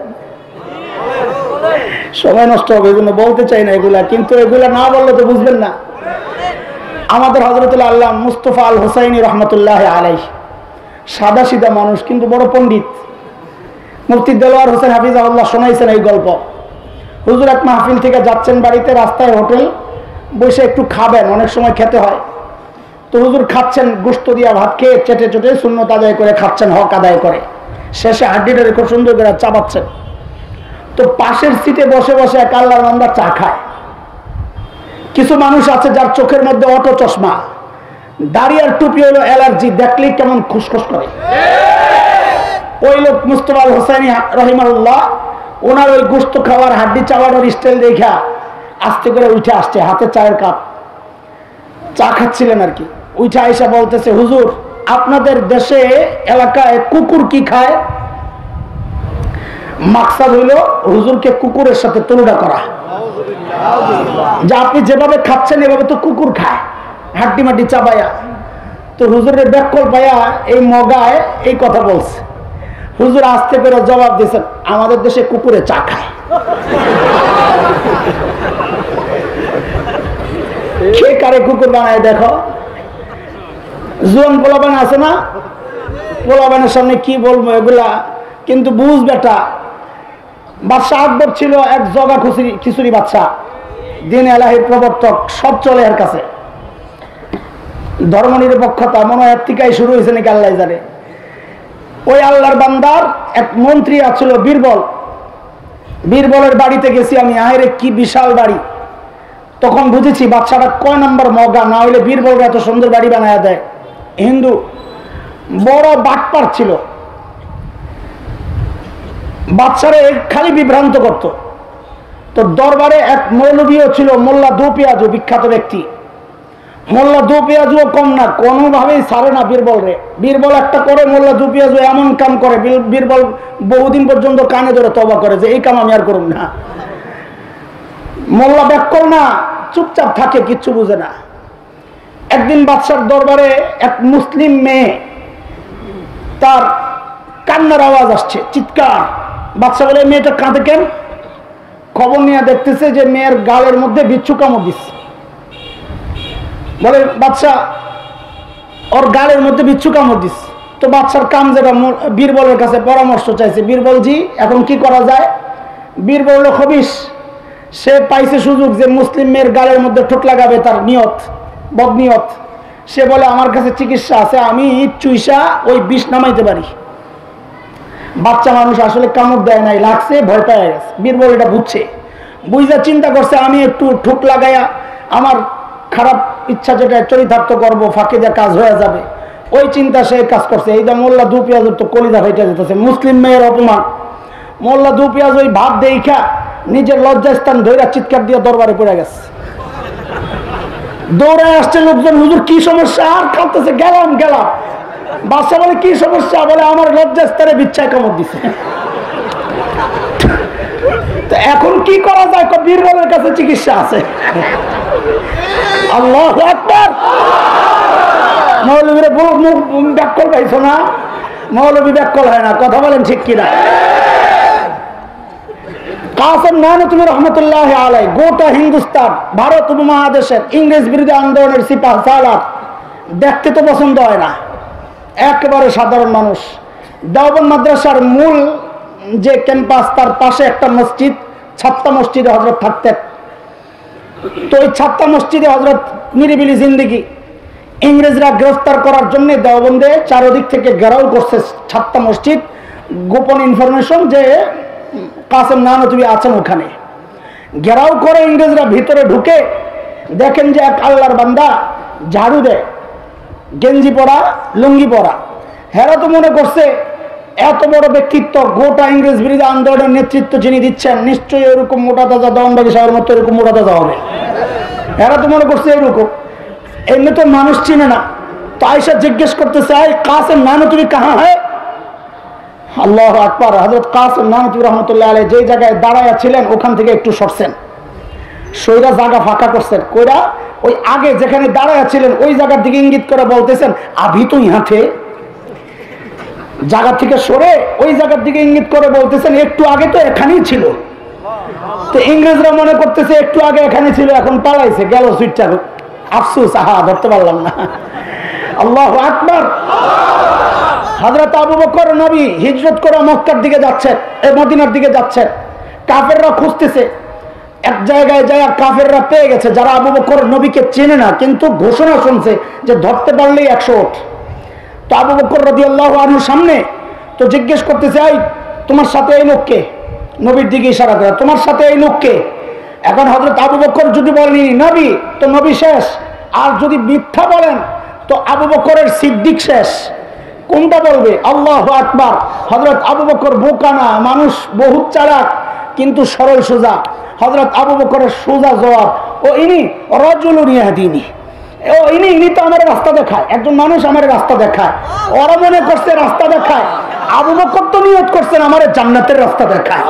সময় নষ্ট হবে, এগুলো বলতে চাই না এগুলা, কিন্তু এগুলা না বললে তো বুঝবেন না। আমাদের হযরতুল আল্লাহ মুস্তাফা আল হুসাইনি রহমতুল্লাহ আলাইহি, সাদা সিধা মানুষ কিন্তু বড় পণ্ডিত। মুফতি দেলোয়ার হোসেন হাফিজাহুল্লাহ শোনাইছেন এই গল্প। হুজুর এক মাহফিল থেকে যাচ্ছেন বাড়িতে, রাস্তায় হোটেল, বসে একটু খাবেন, অনেক সময় খেতে হয়। তো হুজুর খাচ্ছেন, গোশত দিয়া ভাত খেয়ে চেটে চেটে সুন্নত আদায় করে খাচ্ছেন, হক আদায় করে। শেষে হাড্ডিটারে খুব সুন্দর করে চাবাচ্ছেন। তো পাশের সিটে বসে বসে এক আল্লাহর বান্দা চা খায়। কিছু মানুষ আছে যার চোখের মধ্যে অটো চশমা, দাড়ি আর টুপি হলো অ্যালার্জি, দেখলেই কেমন খুশখুশ করে। ওই লোক মুস্তাফা আল হুসাইনি রহিমাহুল্লাহ, ওনার ওই গোশত খাওয়ার, হাড্ডি চাবানোর স্টাইল দেখা আস্তে করে উঠে আসছে, হাতে চায়ের কাপ, চা খাচ্ছিলেন আর কি। উঠে আইসা বলতেছে, হুজুর আপনাদের দেশে এলাকায় কুকুর কি খায়? মাকসাদ হইল হুজুরকে কুকুরের সাথে তুলনা করা, যে আপনি যেভাবে খাচ্ছেন এভাবে তো কুকুর খায়। হাড্ডি মাড্ডি চাবাইয়া। তো হুজুরের ব্যাকল পাইয়া এই মগায় এই কথা বলছে। হুজুর আস্তে করে জবাব দিয়েছেন, আমাদের দেশে কুকুরে চা খায়। কে কারে কুকুর বানায় দেখো। জোয়ান পোলাবান আছে না, পোলাবানের সামনে কি বলবো এগুলা, কিন্তু বুঝ বেটা। বাদশাহ আকবর ছিল এক জগা খুচুরি খিচুড়ি বাদশাহ, দিন এলাহির প্রবর্তক, সব চলে এর কাছে। ধর্ম নিরপেক্ষতা মনে হয় থেকেই শুরু হয়েছে নাকি আল্লাহ জানে। ওই আল্লাহর বান্দার এক মন্ত্রী আছিল বীরবল। বীরবলের বাড়িতে গেছি আমি, আহেরে কি বিশাল বাড়ি। তখন বুঝেছি বাচ্চাটা কয় নম্বর মগা, না হইলে বীরবলরা এত সুন্দর বাড়ি বানায় দেয়। হিন্দু বড় বাটপার ছিল, বাচ্চারা খালি বিভ্রান্ত করত। তো দরবারে এক মৌলবীও ছিল, মোল্লা দু পেঁয়াজু, বিখ্যাত ব্যক্তি। মোল্লা দু পেঁয়াজুও কম না, কোনোভাবেই ছাড়ে না বীরবল রে। বীরবল একটা করে, মোল্লা দু পেঁয়াজু এমন কাম করে, বীরবল বহুদিন পর্যন্ত কানে ধরে তওবা করে যে এই কাম আমি আর করুম না। মোল্লা ব্যাকল না, চুপচাপ থাকে, কিচ্ছু বুঝে না। একদিন বাদশার দরবারে এক মুসলিম মেয়ে, তার কান্নার আওয়াজ আসছে, চিৎকার। বাদশা বলে মেয়েটা কাঁদে কেন? খবর নিয়ে দেখতেছে যে মেয়ের গালের মধ্যে বিচ্ছু কামড় দিচ্ছে। বলে বাদশা ওর গালের মধ্যে বিচ্ছু কামড় দিচ্ছে। তো বাদশার কাম যেটা, বীরবলের কাছে পরামর্শ চাইছে। বীরবল জি এখন কি করা যায়? বীরবল খবিশ, সে পাইছে সুযোগ যে মুসলিম মেয়ের গালের মধ্যে ঠোঁট লাগাবে, তার নিয়ত বদনিয়ত। সে বলে আমার কাছে চিকিৎসা আছে, আমি চুইসা ওই বিষ নামাইতে পারি। বাচ্চা মানুষ আসলে কামড় দেয় নাই, লাগছে, ভয় পেয়ে গেছে। বীরবল এটা বুঝছে, বুঝা চিন্তা করছে আমি একটু ঠোঁট লাগাইয়া আমার খারাপ ইচ্ছা যেটা চরিতার্থ করবো, ফাঁকে দিয়ে কাজ হয়ে যাবে। ওই চিন্তা সে কাজ করছে। এই যে মোল্লা দু পেঁয়াজুর তো কলিজা হইতে যেতেছে, মুসলিম মেয়ের অপমান। মোল্লা দু পেঁয়াজ ওই ভাব দেখা নিজের লজ্জাস্থান ধৈরা চিৎকার দিয়ে দরবারে পড়ে গেছে। দৌড়ায় আসছে লোকজন, হুজুর কি সমস্যা? আর কাঁদতেছে, গেলাম গেলাম। বাদশা বলে কি সমস্যা? বলে আমার লজ্জাস্থানে বিচ্ছায় কামড় দিছে। তো এখন কি করা যায়? বীরবলের কাছে চিকিৎসা আছে। আল্লাহু আকবার। মৌলবীরা ব্যাকল পাইছো না? মৌলবী ব্যাকল হয় না, কথা বলেন ঠিক কিনা? কাসেম নানতুবি রহমতুল্লাহ আলাই গোটা হিন্দুস্তান, ভারত উপমহাদেশের ইংরেজ বিরোধী আন্দোলনের সিপাহ সালার, দেখতে তো পছন্দ হয় না, একেবারে সাধারণ মানুষ। দেওবন্দ মাদ্রাসার মূল যে ক্যাম্পাস, তার পাশে একটা মসজিদ, ছাত্তা মসজিদে হযরত থাকতেন। তো ওই ছাত্তা মসজিদে হযরত নিরিবিলি জিন্দেগি। ইংরেজরা গ্রেফতার করার জন্য দেওবন্দে চারদিক থেকে ঘেরাও করছে ছাত্তা মসজিদ। গোপন ইনফরমেশন যে কাসেম নানতুবি আছেন ওখানে। ঘেরাও করে ইংরেজরা ভিতরে ঢুকে দেখেন যে এক আল্লাহর বান্দা ঝাড়ু দেয়, গেঞ্জি পরা, লুঙ্গি পরা। হেরা তো মনে করছে এত বড় ব্যক্তিত্ব, গোটা ইংরেজ বিরোধী আন্দোলনের নেতৃত্ব যিনি দিচ্ছেন, নিশ্চয়ই এরকম মোটা তাজা দণ্ডাগী সাহেবের মতো এরকম মোটা তাজা হবে। হেরা তো মনে করছে এরকম, এমনি তো মানুষ চিনে না। তো আয়েশা জিজ্ঞেস করতেছে, আই কাসেম নানতুবি কাহা হয়? আল্লাহু আকবার। হযরত কাসেম নানতুবি রহমতুল্লাহ আলাইহি যে জায়গায় দাঁড়ায়া ছিলেন ওখান থেকে একটু সরছেন, সইরা জায়গা ফাঁকা করছেন। কইরা ওই আগে যেখানে দাঁড়ায়া ছিলেন ওই জায়গার দিকে ইঙ্গিত করে বলতেছেন, আভি তো ইহা থে। জায়গা থেকে সরে ওই জায়গার দিকে ইঙ্গিত করে বলতেছেন, একটু আগে তো এখানেই ছিল। তো ইংরেজরা মনে করতেছে একটু আগে এখানে ছিল, এখন পালাইছে, গেল সুইটটা। আফসোস, আহা ধরতে পারলাম না। আল্লাহু আকবার। হযরত আবু বকর নবী হিজরত করে মক্কার দিকে যাচ্ছেন, এই মদিনার দিকে যাচ্ছেন। কাফেররা খুঁজতেছে, এক জায়গায় যায় কাফেররা পেয়ে গেছে, যারা আবু বকর নবীকে চেনে না কিন্তু ঘোষণা শুনছে যে ধরতে পারলেই একশো ওঠ। তো আবু বকর রাদিয়াল্লাহু আনহুর সামনে তো জিজ্ঞেস করতেছে, এই তোমার সাথে এই লোককে, নবীর দিকে ইশারা করে, তোমার সাথে এই লোককে। এখন হযরত আবু বকর যদি বলেন নবী, তো নবী শেষ। আর যদি মিথ্যা বলেন তো আবু বকরের সিদ্দিক শেষ। কোনটা বলবে? আল্লাহু আকবার। হযরত আবু বকর বোকা না, মানুষ বহুত চালাক কিন্তু সরল সোজা। হযরত আবু বকরের সোজা জবাব, ও ইনি রাজুলুন ইয়াহদিনি, ও ইনি ইনি তো আমার রাস্তা দেখায়, একজন মানুষ আমার রাস্তা দেখায়। ওরা মনে করছে রাস্তা দেখায়, আবু বকর তো নিয়ত করছেন আমার জান্নাতের রাস্তা দেখায়।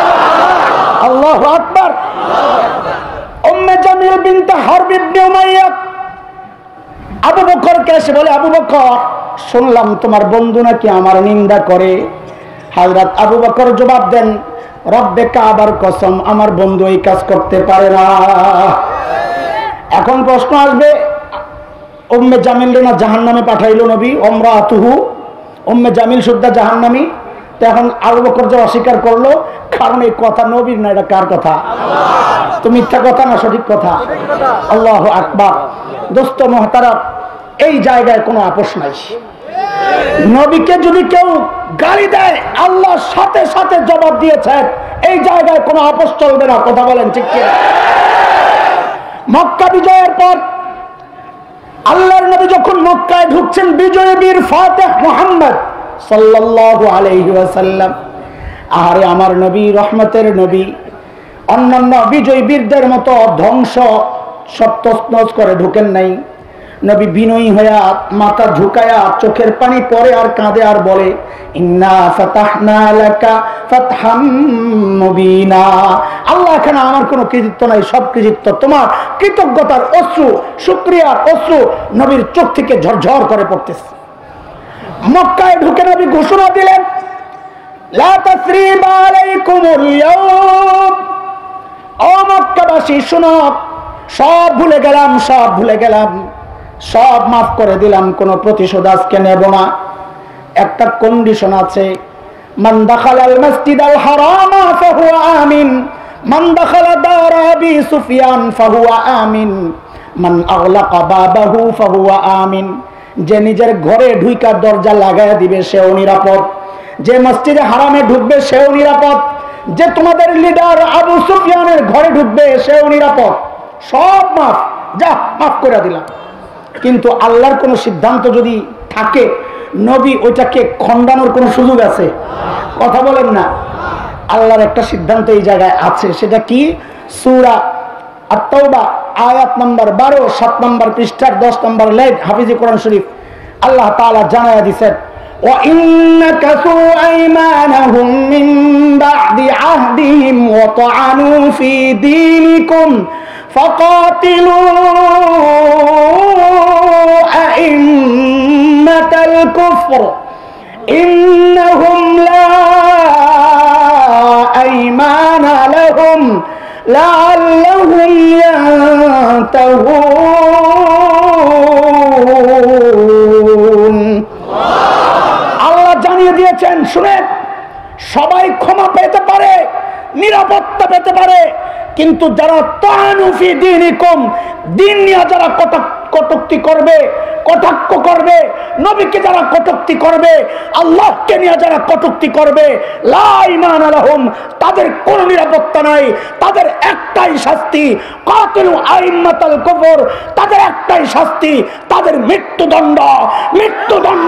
আল্লাহু আকবার। উম্মে জামিল বিনতে হারব ইবনে উমাইয়া আবু বকরকে এসে বলে, আবু বকর, শুনলাম তোমার বন্ধু নাকি আমার নিন্দা করে। হযরত আবু বকর জবাব দেন, রব্বে কাবার কসম, আমার বন্ধু এই কাজ করতে পারে না। এখন প্রশ্ন আসবে, উম্মে জামিল না জাহান্নামে পাঠাইলো নবী, ওমরাতুহু, উম্মে জামিল সুদ্ধা জাহান্নামী। তো এখন আবু বকর যে অস্বীকার করলো, কারণ এই কথা নবীর না, এটা কার কথা? তো মিথ্যা কথা না সঠিক কথা? আল্লাহু আকবার। দোস্ত মুহতারাম, এই জায়গায় কোনো আপোষ নাই। নবীকে যদি কেউ গালি দেয়, আল্লাহ সাথে সাথে জবাব দিয়েছেন, এই জায়গায় কোনো আপোষ চলবে না। কথা বলেন ঠিক কি? মক্কা বিজয়ের পর আল্লাহর নবী যখন মক্কায় ঢুকছেন, বিজয় বীর ফাতিহ মুহাম্মদ সাল্লাল্লাহু আলাইহি ওয়াসাল্লাম, আরে আমার নবী, রহমতের নবী, অন্যান্য বিজয় বীরদের মতো ধ্বংস সপ্তস্নজ করে ঢুকেন নাই। নবী বিনয়ী হইয়া মাথা ঝুঁকায়া চোখের পানি পড়ে আর কাঁদে আর বলে, ইন্না ফাতাহনা লাকা ফাতহাম মুবিনা। আল্লাহ, এখানে আমার কোনো কৃতিত্ব নাই, সব কৃতিত্ব তোমার। কৃতজ্ঞতার অশ্রু, শুকরিয়ার অশ্রু নবীর চোখ থেকে ঝরঝর করে পড়তেছে। মক্কায় ঢুকে নবী ঘোষণা দিলেন, লা তাসরিবা আলাইকুমুল ইয়াওম। ও মক্কাবাসী শুনো, সব ভুলে গেলাম, সব ভুলে গেলাম, সব মাফ করে দিলাম, কোনো প্রতিশোধ আজকে নেব না। একটা কন্ডিশন আছে, মান দাখালাল মাসজিদাল হারামা ফাহুয়া আমিন, মান দাখালা দার আবি সুফিয়ান ফাহুয়া আমিন, মান আগলাকা বাবাহু ফাহুয়া আমিন। যে নিজের ঘরে ঢুইকা দরজা লাগায়া দিবে সেও নিরাপদ, যে মসজিদে হারামে ঢুকবে সেও নিরাপদ, যে তোমাদের লিডার আবু সুফিয়ানের ঘরে ঢুকবে সেও নিরাপদ। সব মাফ, যা মাফ করে দিলাম। কিন্তু আল্লাহর কোন সিদ্ধান্ত যদি থাকে, নবী ওইটাকে খণ্ডানোর কোন সুযোগ আছে? কথা বলেন না। আল্লাহর একটা সিদ্ধান্ত এই জায়গায় আছে, সেটা কি? সূরা আত-তাওবা আয়াত নম্বর বারো, সাত নম্বর পৃষ্ঠার দশ নম্বর লাইন, হাফিজে কোরআন শরীফ, আল্লাহ তাআলা জানায়া দিয়েছেন, ওয়া ইন্নাকাসু আইমানাহুম মিন বা'দি আহদিহিম ওয়া তা'আনু ফি দীনিকুম ফাকাতিলু আইম্মাতাল কুফর ইন্নাহুম লা আইমানা লাহুম লাআল্লাহুম ইয়ানতাহুন। আল্লাহ জানিয়ে দিয়েছেন, শুনেন, সবাই ক্ষমা পেতে পারে, নিরাপত্তা পেতে পারে, কিন্তু যারা তাআনু ফি দীনিকুম, দিন নিয়ে যারা কটূক্তি করবে, কটাক্ষ করবে, নবীকে যারা কটূক্তি করবে, আল্লাহকে নিয়ে যারা কটূক্তি করবে, লা ঈমানা লাহুম, তাদের কোনো নিরাপত্তা নাই। তাদের একটাই শাস্তি, কাতিলু আইম্মাতাল কুফর, তাদের একটাই শাস্তি, তাদের মৃত্যুদণ্ড, মৃত্যুদণ্ড,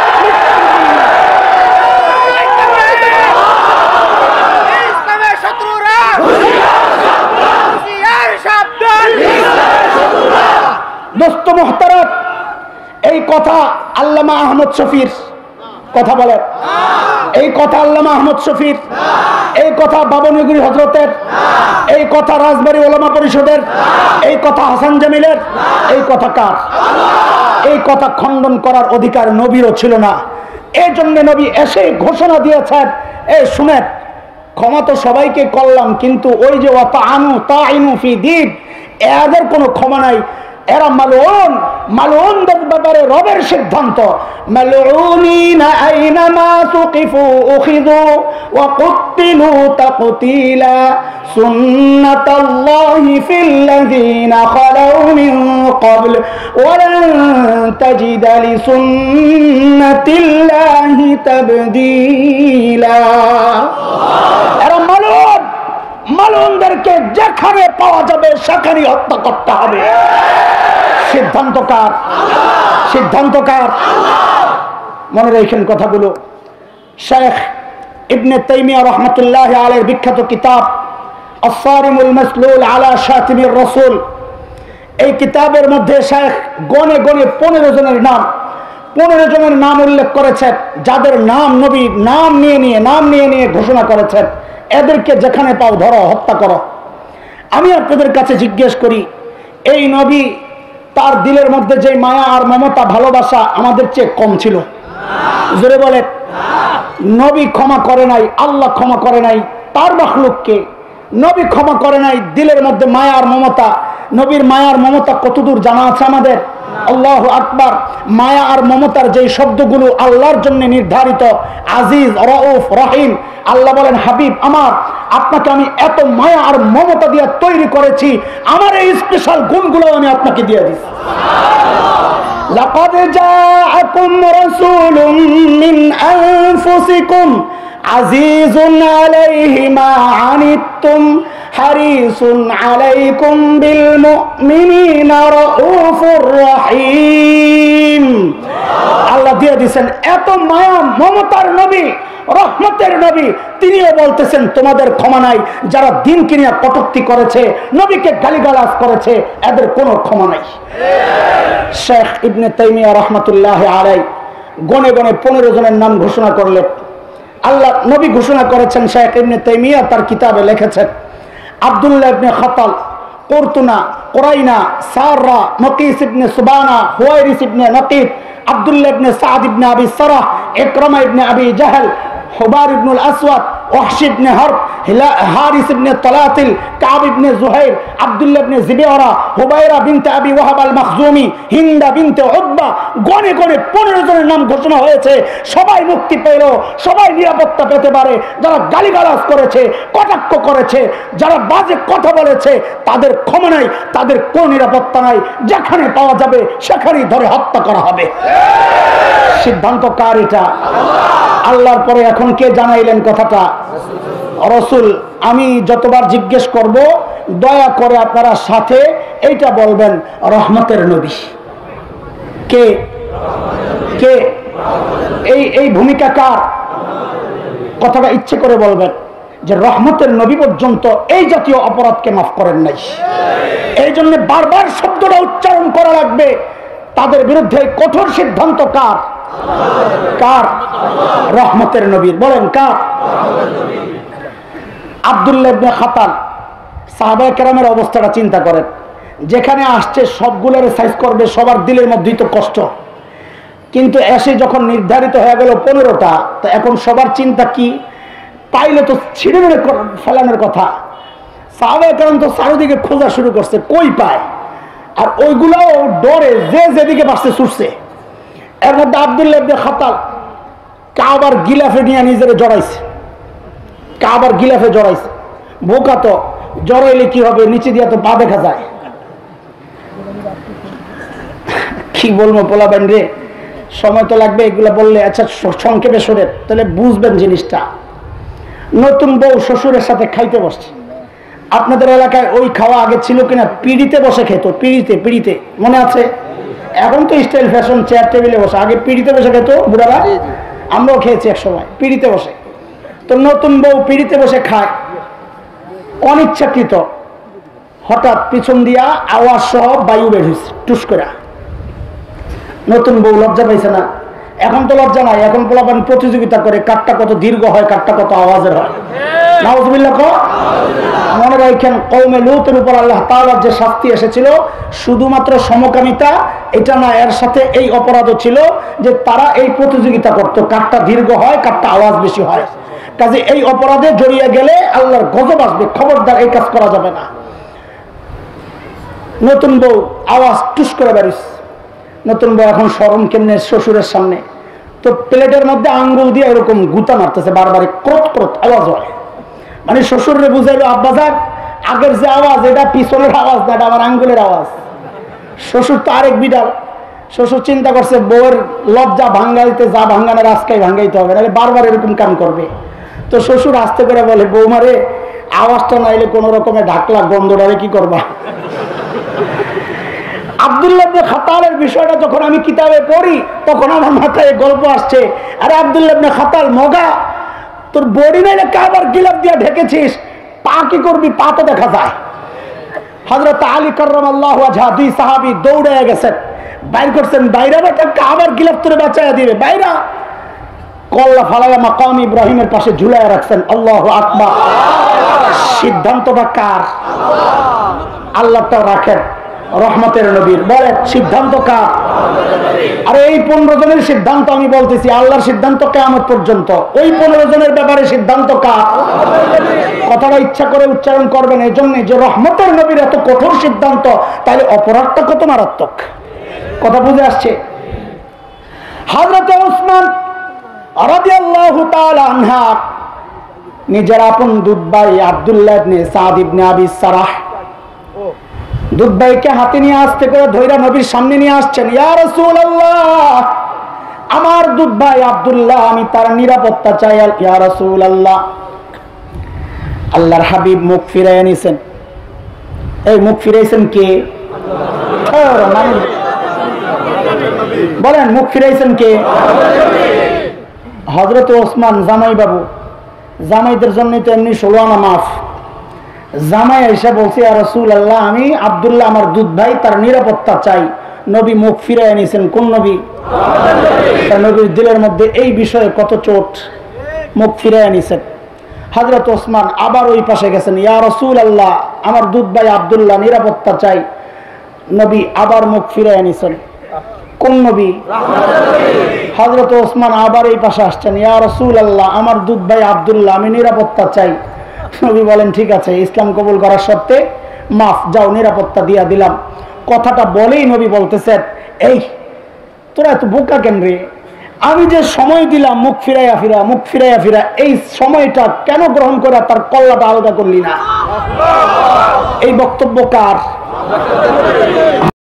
দোস্ত মুহতারাম, এই কথা আল্লামা আহমদ শফির কথা বলেন, এই কথা আল্লামা আহমদ শফির, এই কথা বাবনগরী হযরতের, এই কথা রাজবাড়ী ওলামা পরিষদের, এই কথা হাসান জামিলের, এই কথা কার? এই কথা খণ্ডন করার অধিকার নবীরও ছিল না। এই জন্য নবী এসে ঘোষণা দিয়েছেন, এই শুনেন, ক্ষমা তো সবাইকে করলাম, কিন্তু ওই যে ওয়া তাআনু তাঈনু ফি দীন, এদের কোনো ক্ষমা নাই। এরা মালউন, মালউনদের ব্যাপারে রবের সিদ্ধান্ত, মালউনিনা আইনামা তুকিফু উখিযু ওয়া কুতিলু তাকতিলা সুন্নাতাল্লাহি ফিল্লাযিনা খালাউ মিন ক্বাবল ওয়া লান তাজিদা লিসুন্নাতিল্লাহি তাবদীলা। এরা মালউন, মালউনদেরকে যেখানে পাওয়া যাবে সেখানে হত্যা করতে হবে। সিদ্ধান্ত কার? সিদ্ধান্ত কার? মনে রাখেন কথাগুলো। শেখ ইবনে তাইমিয়া রাহমাতুল্লাহি আলাইহির বিখ্যাত কিতাব আস-সারিমুল মাসলুল আলা শাতিমির রাসূল, এই কিতাবের মধ্যে শেখ গনে গনে পনেরো জনের নাম, পনেরো জনের নাম উল্লেখ করেছেন, যাদের নাম নবী নাম নিয়ে নিয়ে নাম নিয়ে নিয়ে ঘোষণা করেছেন, এদেরকে যেখানে পাও ধরো, হত্যা করো। আমি আপনাদের কাছে জিজ্ঞেস করি, এই নবী তার দিলের মধ্যে যে মায়া আর মমতা ভালোবাসা আমাদের চেয়ে কম ছিল? জোরে বলে। নবী ক্ষমা করে নাই, আল্লাহ ক্ষমা করে নাই তার মাখলুককে। নবী ক্ষমা করে নাই দিলের মধ্যে মায়া আর মমতা। নবীর মায়া আর মমতা কতদূর জানা আছে আমাদের? আল্লাহু আকবার। মায়া আর মমতার যে শব্দগুলো আল্লাহর জন্য নির্ধারিত, আজিজ, রউফ, রহিম। আল্লাহ বলেন, হাবিব আমার, আপনাকে আমি এত মায়া আর মমতা দিয়ে তৈরি করেছি, আমার এই স্পেশাল গুণগুলো আমি আপনাকে দিয়ে দিচ্ছি। লাকাদ জাআকুম রাসূলুম মিন আনফুসিকুম আজিজুন আলাইহি মা আনিতুম হারিসুন আলাইকুম বিল মুমিনিনা রাউফুর রহিম। আল্লাহ দিয়ে দিয়েছেন এত মায়া মমতার নবী, রহমতের নবী। তিনিও বলতেছেন তোমাদের ক্ষমা নাই। যারা দিনকে নিয়ে কটূক্তি করেছে, নবীকে গালিগালাজ করেছে, এদের কোনো ক্ষমা নাই। শেখ ইবনে তাইমিয়া রহমতুল্লাহ আলাইহি গনে গনে পনেরো জনের নাম ঘোষণা করলেন। আল্লাহ নবী ঘোষণা করেছেন, শেখ ইবনে তাইমিয়া তার কিতাবে লিখেছেন, আব্দুল্লাহ ইবনে খাতাল, কুরতুনা, কুরাইনা, সাররা, নকিস ইবনে সুবানা, হুয়াইরিস ইবনে নকিব, আব্দুল্লাহ ইবনে সাদ ইবনে আবি Sarah, Ikrimah ibn Abi Jahl, Hubar ibnul Aswad, Wahsh ibn Harb, Harith ibn Talatil, Kab ibn Zuhair, Abdullah ibn Jibyra, Hubayra bint Abi Wahab আল মাখজুমি, হিন্দা বিনতে উতবা। গনে গনে পনেরো জনের নাম ঘোষণা হয়েছে। সবাই মুক্তি পেল, সবাই নিরাপত্তা পেতে পারে। যারা গালিগালাজ করেছে, কটাক্ষ করেছে, যারা বাজে কথা বলেছে, তাদের ক্ষমা নাই, তাদের কোনো নিরাপত্তা নাই। যেখানে পাওয়া যাবে সেখানেই ধরে হত্যা করা হবে। সিদ্ধান্ত কার এটা? আল্লাহর পরে এখন কে জানাইলেন কথাটা? রাসূল। আমি যতবার জিজ্ঞেস করব, দয়া করে আপনারা সাথে এইটা বলবেন, রহমতের নবী কে? কে? এই এই ভূমিকা কার? কথাটা ইচ্ছে করে বলবেন যে রহমতের নবী পর্যন্ত এই জাতীয় অপরাধকে মাফ করেন নাই। এই জন্য বারবার শব্দটা উচ্চারণ করা লাগবে। তাদের বিরুদ্ধে কঠোর সিদ্ধান্ত কার? কার? রহমতের নবীর। বলেন কার? আব্দুল্লাহ ইবনে খাতাল, সাহাবায়ে কেরামের অবস্থাটা চিন্তা করেন। যেখানে আসছে সবগুলোর সাইজ করবে, সবার দিলের মধ্যেই তো কষ্ট। কিন্তু এসে যখন নির্ধারিত হয়ে গেল পনেরোটা, তো এখন সবার চিন্তা কি? পাইলে তো ছিঁড়ে মেরে ফেলানোর কথা। সাহাবায়ে কেরাম তো চারিদিকে খোঁজা শুরু করছে, কই পায়। আর ওইগুলাও ডরে যে যেদিকে বাসছে ছুটছে। এর মধ্যে আব্দুল্লাহ ইবনে খাতাল কাবার গিলাফে নিয়ে নিজের জড়াইছে। কাবার গিলাফে জড়াইছে। বোকা তো, জড়াইলে কি হবে? নিচে দিয়ে তো পা দেখা যায়। কি বলবো পোলাবেন রে, সময় তো লাগবে এগুলো বললে। আচ্ছা সংক্ষেপে সরে, তাহলে বুঝবেন জিনিসটা। নতুন বউ শ্বশুরের সাথে খাইতে বসছে। আপনাদের এলাকায় ওই খাওয়া আগে ছিল কিনা? পিড়িতে বসে খেত। পিড়িতে, পিড়িতে মনে আছে? এখন তো স্টাইল ফ্যাশন, চেয়ার টেবিলে বসে। আগে পিড়িতে বসে খেত বুড়ারা। আমরাও খেয়েছি এক সময় পিড়িতে বসে। তো নতুন বউ পিড়িতে বসে খায়, অনিচ্ছাকৃত হঠাৎ পিছন দিয়া আওয়াজ সহ বায়ু বের হয়েছে টুস করে। নতুন বউ লজ্জা পাইছে না? এখন তো লজ্জা নাই, এখন পোলাপান প্রতিযোগিতা করে কাঠটা কত দীর্ঘ হয়, কাঠটা কত আওয়াজের হয়। নাউজুবিল্লাহ। মনে রাখেন, কওমে লূতের উপর আল্লাহ তাআলার যে শাস্তি এসেছিল শুধুমাত্র সমকামিতা এটা না, এর সাথে এই অপরাধও ছিল যে তারা এই প্রতিযোগিতা করত, কাঠটা দীর্ঘ হয়, কাঠটা আওয়াজ বেশি হয়। কাজে এই অপরাধে জড়িয়ে গেলে আল্লাহর গজব আসবে। খবরদার এই কাজ করা যাবে না। নতুন বউ আওয়াজ টুস করে বেরিস। নতুন বউ এখন শরম কেমনে শ্বশুরের সামনে, তো প্লেটের মধ্যে আঙ্গুল দিয়ে এরকম গুতা মারতেছে, বারবার ক্রোত ক্রোত আওয়াজ হয়। মানে শ্বশুরে বুঝাইলো, আব্বাজান আগের যে আওয়াজ এটা পিছনের আওয়াজ না, এটা আমার আঙ্গুলের আওয়াজ। শ্বশুর তো আরেক বিড়াল। শ্বশুর চিন্তা করছে বউয়ের লজ্জা ভাঙ্গাইতে, যা ভাঙ্গানোর আজকাই ভাঙ্গাইতে হবে, নাহলে বারবার এরকম কাম করবে। তো শ্বশুর আস্তে করে বলে, বৌমারে আওয়াজটা নাইলে কোন রকমে ঢাকলা, গন্ধটারে কি করবা? আব্দুল্লাহ ইবনে খাতালের বিষয়টা যখন আমি কিতাবে পড়ি তখন আমার মাথায় গল্প আসছে। আরে আব্দুল্লাহ ইবনে খাতাল, মগা তোর বডি নাইলে কাবার গিলাফ দিয়ে ঢেকেছিস, পা কি করবি? পা তো দেখা যায়। হযরত আলী কাররামাল্লাহু ওয়াজহা দুই সাহাবী দৌড়ে গেছেন, বাইর করছেন, বাইরা বেটা কাবার গিলাফ তোরে বাঁচায়া দিবে। বাইরা কল্লা ফালায়া মাকাম ইব্রাহিমের পাশে ঝুলায়া রাখছেন। আল্লাহু আকবার। সিদ্ধান্তটা কার? আল্লাহটা রাখেন। রহমতের নবীর। বলেন সিদ্ধান্ত কার? আরে এই পনেরো জনের সিদ্ধান্ত আমি বলতেছি, আল্লাহর সিদ্ধান্ত কিয়ামত পর্যন্ত। ওই পনেরো জনের ব্যাপারে সিদ্ধান্ত কার? কথাটা ইচ্ছা করে উচ্চারণ করবেন এই জন্য যে রহমতের নবীর এত কঠোর সিদ্ধান্ত, তাহলে অপরাধটা কত মারাত্মক। কথা বুঝে আসছে? হযরত ওসমান রাদিয়াল্লাহু তাআলা আনহা নিজের আপন দুধ ভাই আব্দুল্লাহ ইবনে সাদ ইবনে আবি সারাহ দুধ ভাইকে হাতে নিয়ে আসতে করে ধৈরা নবীর সামনে নিয়ে আসছেন। ইয়া রাসূলুল্লাহ, আমার দুধ ভাই আব্দুল্লাহ, আমি তার নিরাপত্তা চাই। ইয়া রাসূলুল্লাহ, আল্লাহর হাবিব মুখ ফিরাইয়া নিছেন। এই মুখ ফিরাইছেন কে? বলেন মুখ ফিরাইছেন কে? হযরত ওসমান জামাই বাবু, জামাইদের জন্য তো এমনি ষোলো আনা মাফ। জামাই এসে বলছে ইয়া রাসূলুল্লাহ, আমি আব্দুল্লাহ আমার দুধ ভাই, তার নিরাপত্তা চাই। নবী মুখ ফিরাইয়া নিছেন। কোন নবী? তার নবীর দিলের মধ্যে এই বিষয়ে কত চোট, মুখ ফিরাইয়া নিছেন। হযরত ওসমান আবার ওই পাশে গেছেন। ইয়া রাসূলুল্লাহ, আমার দুধ ভাই আব্দুল্লাহ নিরাপত্তা চাই। নবী আবার মুখ ফিরাইয়া নিছেন। কোন নবী? হযরত ওসমান আবার এই পাশে আসছেন। ইয়া রাসূলুল্লাহ, আমার দুধ ভাই আব্দুল্লাহ, আমি নিরাপত্তা চাই। নবী বলেন ঠিক আছে, ইসলাম কবুল করার শর্তে মাফ, যাও নিরাপত্তা দিয়া দিলাম। কথাটা বলেই নবী বলতেছেন, এই তোরা এত বোকা কেন রে? আমি যে সময় দিলাম মুখ ফিরাইয়া ফিরা মুখ ফিরাইয়া ফিরা, এই সময়টা কেন গ্রহণ করে তার কল্লাটা আলাদা করলি না? এই বক্তব্য কার?